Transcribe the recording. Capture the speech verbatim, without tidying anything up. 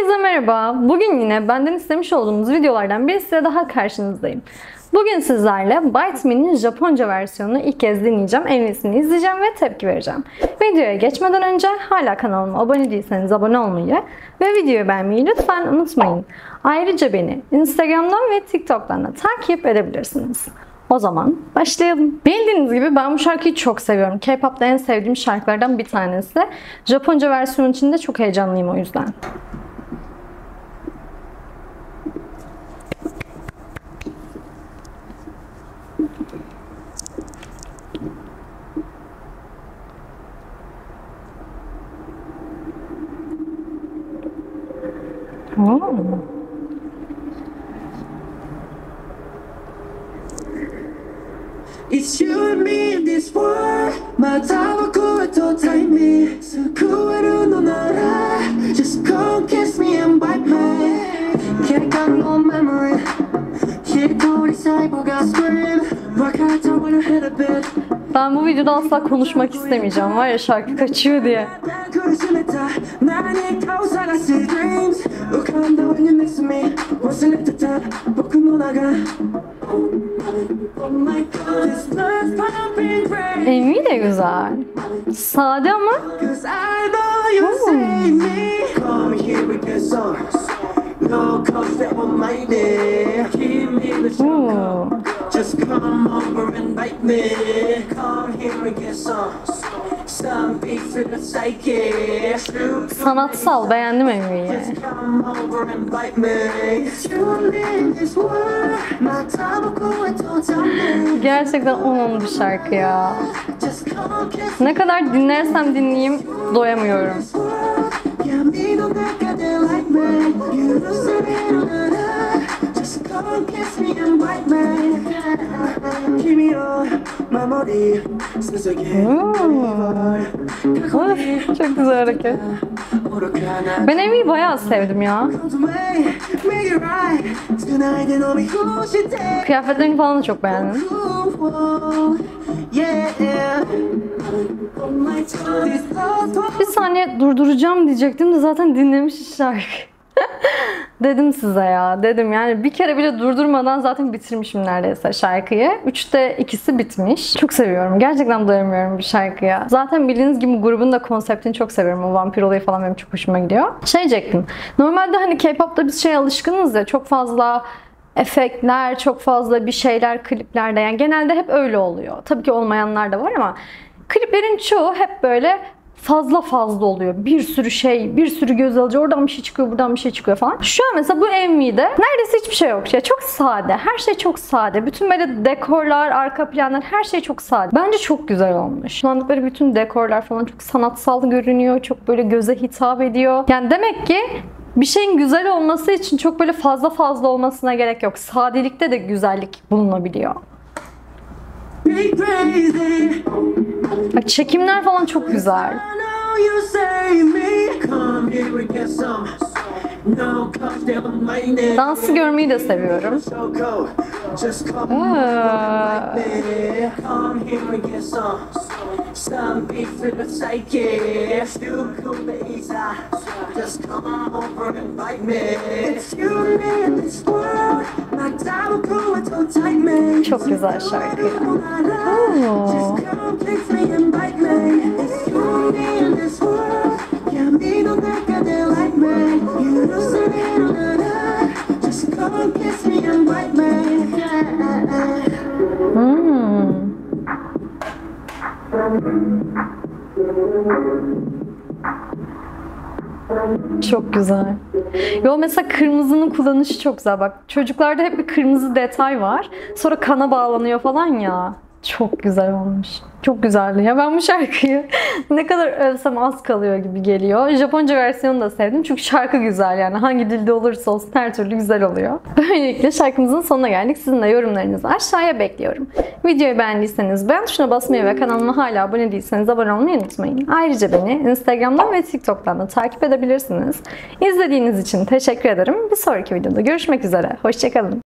Herkese merhaba. Bugün yine benden istemiş olduğunuz videolardan birisiyle daha karşınızdayım. Bugün sizlerle Byte Me'nin Japonca versiyonunu ilk kez dinleyeceğim, en iyisini izleyeceğim ve tepki vereceğim. Videoya geçmeden önce hala kanalıma abone değilseniz abone olmayı ve videoyu beğenmeyi lütfen unutmayın. Ayrıca beni Instagram'dan ve TikTok'tan da takip edebilirsiniz. O zaman başlayalım. Bildiğiniz gibi ben bu şarkıyı çok seviyorum. K-pop'ta en sevdiğim şarkılardan bir tanesi. Japonca versiyonu için de çok heyecanlıyım o yüzden. Oh. It's you and me in this world. また僕へとタイム救えるのなら Just come kiss me and bite me 警官の memory 一人細胞が scream 分かった when I hit a bit Ben bu videoda asla konuşmak istemeyeceğim. Var ya şarkı kaçıyor diye. M V de güzel. Sade ama. Hmm. Just come over and bite me. Come here and get some. Some beats in the psyche. Sanatsal, beğendim M V'yi. Just come over and bite me. You in this world. My time will Gerçekten onun bir şarkı ya. Just come kiss Ne kadar dinlersem dinleyeyim doyamıyorum. Yeah, me don't think I like me. You don't say it. Just come kiss me and bite me. Keep me on my body. Since I Of, çok güzel hareket. Ben M V'yi bayağı sevdim ya. Kıyafetlerini falan da çok beğendim. Bir saniye durduracağım diyecektim de zaten dinlemiş şarkı. Dedim size ya, dedim yani bir kere bile durdurmadan zaten bitirmişim neredeyse şarkıyı. Üçte ikisi bitmiş. Çok seviyorum. Gerçekten doyamıyorum bir şarkıya. Zaten bildiğiniz gibi grubun da konseptini çok seviyorum. O vampir olayı falan benim çok hoşuma gidiyor. Şey diyecektim. Normalde hani K-pop'ta biz şey alışkınız ya, çok fazla efektler, çok fazla bir şeyler kliplerde, yani genelde hep öyle oluyor. Tabii ki olmayanlar da var ama kliplerin çoğu hep böyle fazla fazla oluyor. Bir sürü şey, bir sürü göz alıcı. Oradan bir şey çıkıyor, buradan bir şey çıkıyor falan. Şu an mesela bu M V'de neredeyse hiçbir şey yok. Ya çok sade. Her şey çok sade. Bütün böyle dekorlar, arka planlar, her şey çok sade. Bence çok güzel olmuş. Kullandıkları bütün dekorlar falan çok sanatsal görünüyor. Çok böyle göze hitap ediyor. Yani demek ki bir şeyin güzel olması için çok böyle fazla fazla olmasına gerek yok. Sadelikte de güzellik bulunabiliyor. Bak çekimler falan çok güzel. Dansı görmeyi de seviyorum. Aa. Çok güzel şarkı ya. Oo. Hmm. Çok güzel. Yo mesela kırmızının kullanışı çok güzel. Bak çocuklarda hep bir kırmızı detay var. Sonra kana bağlanıyor falan ya. Çok güzel olmuş. Çok güzeldi. Ya ben bu şarkıyı ne kadar övsem az kalıyor gibi geliyor. Japonca versiyonu da sevdim. Çünkü şarkı güzel yani. Hangi dilde olursa olsun her türlü güzel oluyor. Böylelikle şarkımızın sonuna geldik. Sizin de yorumlarınızı aşağıya bekliyorum. Videoyu beğendiyseniz beğen tuşuna basmayı ve kanalıma hala abone değilseniz abone olmayı unutmayın. Ayrıca beni Instagram'dan ve TikTok'tan da takip edebilirsiniz. İzlediğiniz için teşekkür ederim. Bir sonraki videoda görüşmek üzere. Hoşçakalın.